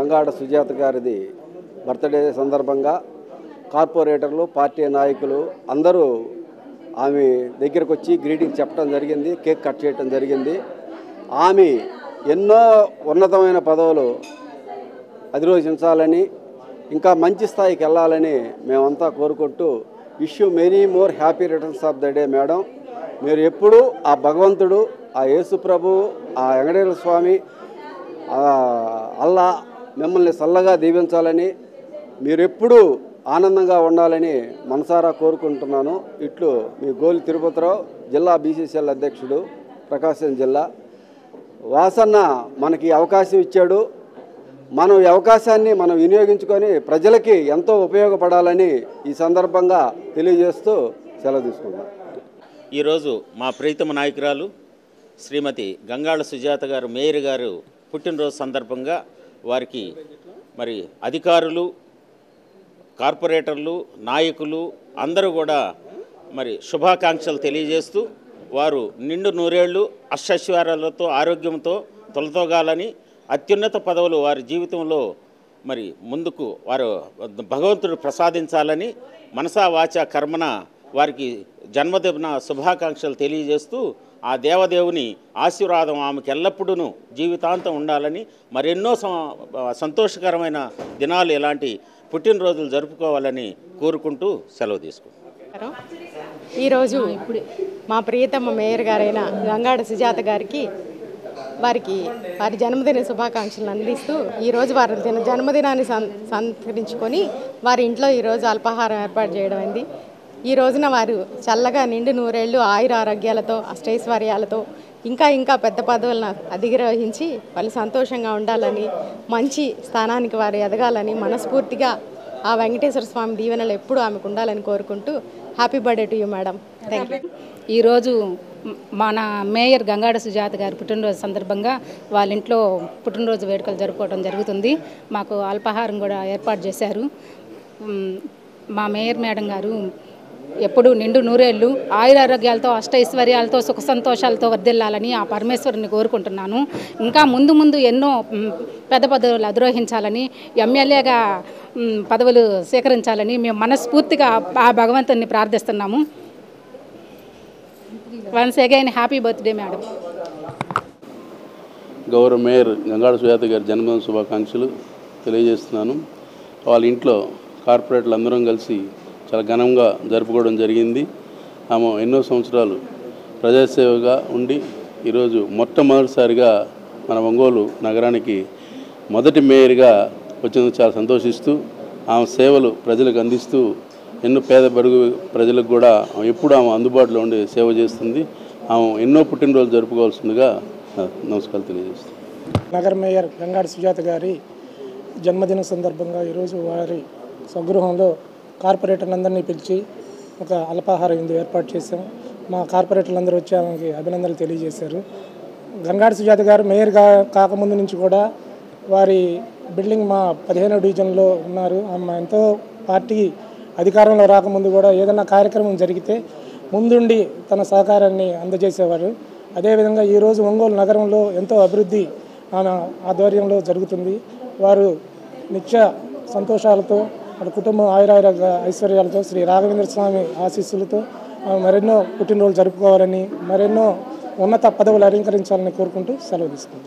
గంగాడ సుజాత గారిది బర్త్డే సందర్భంగా కార్పొరేటర్లు, పార్టీ నాయకులు అందరూ ఆమె దగ్గరకు వచ్చి గ్రీటింగ్ చెప్పడం జరిగింది, కేక్ కట్ చేయడం జరిగింది. ఆమె ఎన్నో ఉన్నతమైన పదవులు అధిరోహించాలని, ఇంకా మంచి స్థాయికి వెళ్ళాలని మేమంతా కోరుకుంటూ wish you many more happy returns of the day madam. మీరు ఎప్పుడూ ఆ భగవంతుడు, ఆ యేసు ప్రభు, ఆ వెంకటేశ్వర స్వామి, అల్లా మిమ్మల్ని చల్లగా దీవించాలని, మీరెప్పుడూ ఆనందంగా ఉండాలని మనసారా కోరుకుంటున్నాను. ఇట్లు మీ గోలి తిరుపతిరావు, జిల్లా బీసీసీఎల్ అధ్యక్షుడు, ప్రకాశం జిల్లా. వాసన్న మనకి అవకాశం ఇచ్చాడు. మనం ఈ అవకాశాన్ని మనం వినియోగించుకొని ప్రజలకి ఎంతో ఉపయోగపడాలని ఈ సందర్భంగా తెలియజేస్తూ సెలవు తీసుకున్నాం. ఈరోజు మా ప్రీతమ నాయకురాలు శ్రీమతి గంగాళ సుజాత గారు, మేయర్ గారు పుట్టినరోజు సందర్భంగా వారికి మరి అధికారులు, కార్పొరేటర్లు, నాయకులు అందరూ కూడా మరి శుభాకాంక్షలు తెలియజేస్తూ వారు నిండు నూరేళ్లు అష్టైశ్వర్యాలతో ఆరోగ్యంతో తొలతోగాలని, అత్యున్నత పదవులు వారి జీవితంలో మరి ముందుకు వారు భగవంతుడు ప్రసాదించాలని మనసా వాచ కర్మన వారికి జన్మదిన శుభాకాంక్షలు తెలియజేస్తూ ఆ దేవదేవుని ఆశీర్వాదం ఆమెకు ఎల్లప్పుడూ జీవితాంతం ఉండాలని, మరెన్నో సంతోషకరమైన దినాలు ఇలాంటి పుట్టినరోజులు జరుపుకోవాలని కోరుకుంటూ సెలవు తీసుకుంటాం. ఈరోజు మా ప్రియతమ మేయర్ గారైన గంగాడ సుజాత గారికి వారి జన్మదిన శుభాకాంక్షలు అందిస్తూ ఈరోజు వారి జన్మదినాన్ని సంతరించుకొని వారి ఇంట్లో ఈరోజు అల్పాహారం ఏర్పాటు చేయడం అయింది. ఈ రోజున వారు చల్లగా నిండు నూరేళ్లు ఆయుర ఆరోగ్యాలతో, అష్టైశ్వర్యాలతో ఇంకా పెద్ద పదవులను అధిరోహించి వాళ్ళు సంతోషంగా ఉండాలని, మంచి స్థానానికి వారు ఎదగాలని మనస్ఫూర్తిగా ఆ వెంకటేశ్వర స్వామి దీవెనలు ఎప్పుడూ ఆమెకు ఉండాలని కోరుకుంటూ happy birthday to you madam. Thank you. ఈరోజు మన మేయర్ గంగాడ సుజాత గారి పుట్టినరోజు సందర్భంగా వాళ్ళ ఇంట్లో పుట్టినరోజు వేడుకలు జరుపుకోవడం జరుగుతుంది. మాకు అల్పాహారం కూడా ఏర్పాటు చేశారు. మా మేయర్ మేడం గారు ఎప్పుడు నిండు నూరేళ్ళు ఆయురారోగ్యాలతో, అష్టైశ్వర్యాలతో, సుఖ సంతోషాలతో వర్ధిల్లాలని ఆ పరమేశ్వరుని కోరుకుంటున్నాను. ఇంకా ముందు ఎన్నో పెద్ద పదవులు అధిరోహించాలని, ఎమ్మెల్యేగా పదవులు స్వీకరించాలని మేము మనస్ఫూర్తిగా ఆ భగవంతుని ప్రార్థిస్తున్నాము. Once again happy birthday madam. గౌరవ మేయర్ గంగాడ సుజాత గారి జన్మదిన శుభాకాంక్షలు తెలియజేస్తున్నాను. వాళ్ళ ఇంట్లో కార్పొరేటర్లు అందరం కలిసి చాలా ఘనంగా జరుపుకోవడం జరిగింది. ఆమె ఎన్నో సంవత్సరాలు ప్రజాసేవగా ఉండి ఈరోజు మొట్టమొదటిసారిగా మన ఒంగోలు నగరానికి మొదటి మేయర్గా వచ్చినందుకు చాలా సంతోషిస్తూ ఆమె సేవలు ప్రజలకు అందిస్తూ ఎన్నో పేద బడుగు ప్రజలకు కూడా ఎప్పుడు ఆమె అందుబాటులో ఉండి సేవ చేస్తుంది. ఆమె ఎన్నో పుట్టినరోజు జరుపుకోవాల్సిందిగా నమస్కారాలు తెలియజేస్తుంది. నగర మేయర్ గంగాడ సుజాత గారి జన్మదిన సందర్భంగా ఈరోజు వారి స్వగృహంలో కార్పొరేటర్లందరినీ పిలిచి ఒక అల్పాహార విందు ఏర్పాటు చేశాం. మా కార్పొరేటర్లందరూ వచ్చి ఆమెకి అభినందనలు తెలియజేశారు. గంగాడ సుజాత గారు మేయర్ కాకముందు నుంచి కూడా వారి బిల్డింగ్ మా 15వ డివిజన్లో ఉన్నారు. ఆమె ఎంతో పార్టీ అధికారంలో రాకముందు కూడా ఏదైనా కార్యక్రమం జరిగితే ముందుండి తన సహకారాన్ని అందజేసేవారు. అదేవిధంగా ఈరోజు ఒంగోలు నగరంలో ఎంతో అభివృద్ధి ఆమె ఆధ్వర్యంలో జరుగుతుంది. వారు నిత్య సంతోషాలతో, వారి కుటుంబం ఆయురారోగ్య ఐశ్వర్యాలతో, శ్రీ రాఘవేంద్ర స్వామి ఆశీస్సులతో మరెన్నో పుట్టినరోజులు జరుపుకోవాలని, మరెన్నో ఉన్నత పదవులు అలంకరించాలని కోరుకుంటూ సెలవు తీసుకుంటాం.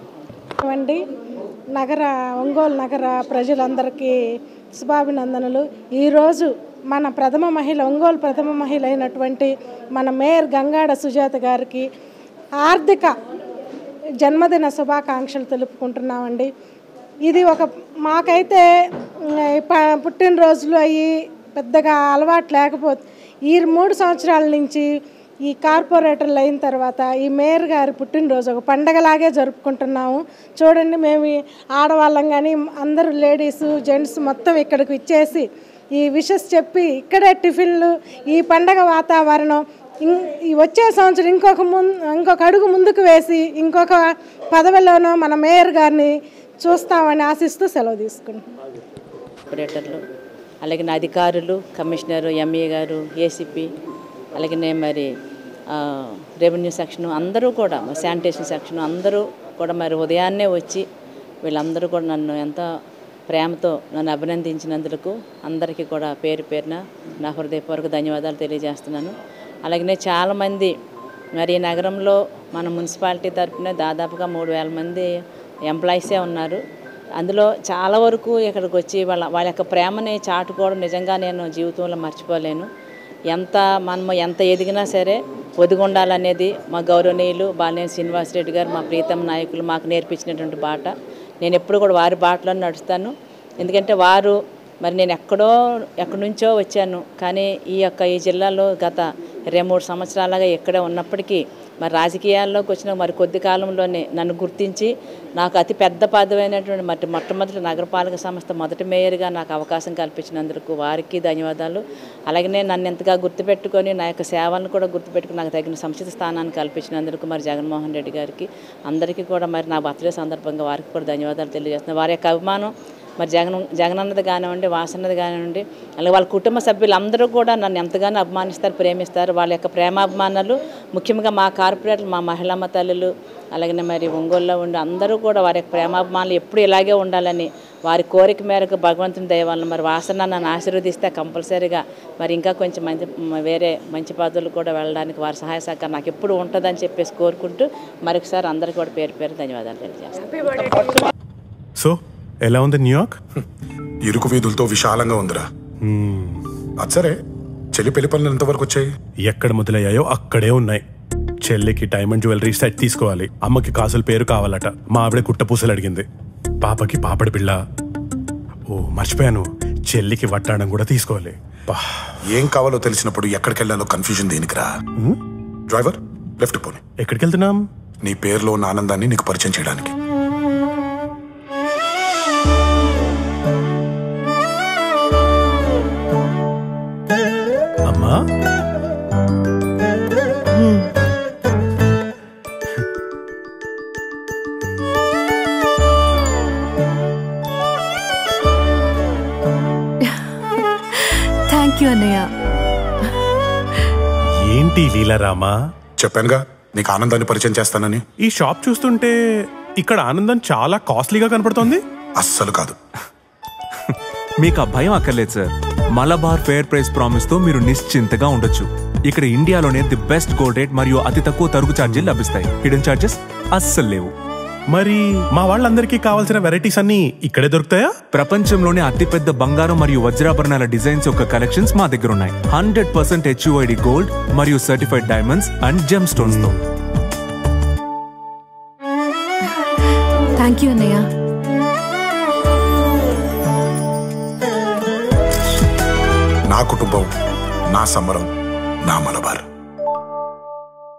ఒంగోలు నగర ప్రజలందరికీ శుభాభినందనలు. ఈరోజు మన ఒంగోలు ప్రథమ మహిళ అయినటువంటి మన మేయర్ గంగాడ సుజాత గారికి ఆర్థిక జన్మదిన శుభాకాంక్షలు తెలుపుకుంటున్నామండి. ఇది మాకైతే పుట్టినరోజులు అయ్యి పెద్దగా అలవాటు లేకపోతే ఈ 3 సంవత్సరాల నుంచి ఈ కార్పొరేటర్లు అయిన తర్వాత ఈ మేయర్ గారి పుట్టినరోజు ఒక పండగలాగే జరుపుకుంటున్నాము. చూడండి, మేము ఆడవాళ్ళం కానీ అందరూ లేడీసు జెంట్స్ మొత్తం ఇక్కడికి ఇచ్చేసి ఈ విషెస్ చెప్పి ఇక్కడే టిఫిన్లు, ఈ పండగ వాతావరణం ఈ వచ్చే సంవత్సరం ఇంకొక అడుగు ముందుకు వేసి ఇంకొక పదవిలోనో మన మేయర్ గారిని చూస్తామని ఆశిస్తూ సెలవు తీసుకుంటాం. కార్పొరేటర్లు, అలాగే అధికారులు, కమిషనరు, ఎంఏ గారు, ఏసీపీ, అలాగే మరి రెవెన్యూ సెక్షన్ అందరూ కూడా, శానిటేషన్ సెక్షన్ అందరూ కూడా మరి ఉదయాన్నే వచ్చి వీళ్ళందరూ కూడా నన్ను ఎంతో ప్రేమతో నన్ను అభినందించినందుకు అందరికీ కూడా పేరు పేరున నా హృదయపూర్వక ధన్యవాదాలు తెలియజేస్తున్నాను. అలాగనే చాలామంది మరి ఈ నగరంలో మన మున్సిపాలిటీ తరఫున దాదాపుగా 3000 మంది ఎంప్లాయీసే ఉన్నారు. అందులో చాలా వరకు ఇక్కడికి వచ్చి వాళ్ళ యొక్క ప్రేమని చాటుకోవడం నిజంగా నేను జీవితంలో మర్చిపోలేను. మనము ఎంత ఎదిగినా సరే ఒదిగుండాలనేది మా గౌరవనీయులు బాలినేని శ్రీనివాసరెడ్డి గారు, మా ప్రీతమ నాయకులు మాకు నేర్పించినటువంటి బాట. నేను ఎప్పుడు కూడా వారి బాటలో నడుస్తాను. ఎందుకంటే వారు మరి నేను ఎక్కడి నుంచో వచ్చాను, కానీ ఈ జిల్లాలో గత 23 సంవత్సరాలుగా ఇక్కడే ఉన్నప్పటికీ మరి రాజకీయాల్లోకి వచ్చిన మరి కొద్ది కాలంలోనే నన్ను గుర్తించి నాకు అతి పెద్ద పదమైనటువంటి మొట్టమొదటి నగరపాలక సంస్థ మొదటి మేయర్గా నాకు అవకాశం కల్పించినందుకు వారికి ధన్యవాదాలు. అలాగనే నన్ను ఎంతగా గుర్తుపెట్టుకొని నా యొక్క సేవలను కూడా గుర్తుపెట్టుకుని నాకు తగిన సముచిత స్థానాన్ని కల్పించినందుకు మరి జగన్మోహన్ రెడ్డి గారికి అందరికీ కూడా మరి నా బర్త్డే సందర్భంగా వారికి కూడా ధన్యవాదాలు తెలియజేస్తున్నాను. వారి యొక్క అభిమానం మరి జగనన్నది కానివ్వండి, వాసన్నది కానివ్వండి, అలాగే వాళ్ళ కుటుంబ సభ్యులందరూ కూడా నన్ను ఎంతగానో అభిమానిస్తారు, ప్రేమిస్తారు. వాళ్ళ యొక్క ప్రేమాభిమానాలు ముఖ్యంగా మా కార్పొరేటర్లు, మా మహిళమ్మ తల్లులు, అలాగే మరి ఒంగోలులో ఉండి అందరూ కూడా వారి యొక్క ప్రేమాభిమానాలు ఎప్పుడు ఇలాగే ఉండాలని వారి కోరిక మేరకు భగవంతుని దయ వల్ల మరి వాసన నన్ను ఆశీర్వదిస్తే కంపల్సరీగా మరి ఇంకా కొంచెం వేరే మంచి పదవులు కూడా వెళ్ళడానికి వారి సహాయ సహకారం నాకు ఎప్పుడు ఉంటుందని చెప్పేసి కోరుకుంటూ మరొకసారి అందరికీ కూడా పేరు పేరు ధన్యవాదాలు తెలియజేస్తాను. సో ఎలా ఉంది న్యూయార్క్? ఇరుకు వీధులతో విశాలంగా ఉందిరా. అచ్చరే చెల్లి పెళ్లి పనులు ఎంతవరకు వచ్చాయి? ఎక్కడ మొదలయ్యాయో అక్కడే ఉన్నాయి. చెల్లికి డైమండ్ జ్యువెలరీ సెట్ తీసుకోవాలి, అమ్మకి కాసుల పేరు కావాలట, మా ఆవిడ కుట్టపూసలు అడిగింది, పాపకి పాపడి పిల్ల, మర్చిపోయాను, చెల్లికి వట్టాడం కూడా తీసుకోవాలి. ఏం కావాలో తెలిసినప్పుడు ఎక్కడికి వెళ్ళాలో కన్ఫ్యూజన్ దేనికిరా? డ్రైవర్ లెఫ్ట్ పోనీ. ఎక్కడికి వెళ్తున్నాం? నీ పేరులో ఉన్న ఆనందాన్ని నీకు పరిచయం చేయడానికి. అమ్మా థ్యాంక్ యూ అన్నయ్య. ఏంటి లీలారామా? చెప్పానుగా నీకు ఆనందాన్ని పరిచయం చేస్తానని. ఈ షాప్ చూస్తుంటే ఇక్కడ ఆనందం చాలా కాస్ట్లీగా కనపడుతోంది. అస్సలు కాదు. మీకు ఆ భయం అక్కర్లేదు sir. Malabar fair price promise తో మీరు నిశ్చింతగా ఉండొచ్చు. ఇక్కడ ఇండియాలోనే ది బెస్ట్ గోల్డ్ రేట్ మరియు అతి తక్కువ తరుగు ఛార్జీలు లభిస్తాయి. హిడెన్ ఛార్జెస్ అస్సలు లేవు. మరి మా వాళ్ళందరికీ కావాల్సిన వెరైటీస్ అన్ని ఇక్కడే దొరుకుతాయా? ప్రపంచంలోనే అతిపెద్ద బంగారం మరియు వజ్రాభరణాల డిజైన్స్ యొక్క కలెక్షన్స్ మా దగ్గర ఉన్నాయి. 100% HUID గోల్డ్ మరియు certified diamonds and gem stones తో. థ్యాంక్ యూ అన్నయ్య. నా కుటుంబం, నా సంబరం, నా మలబార్.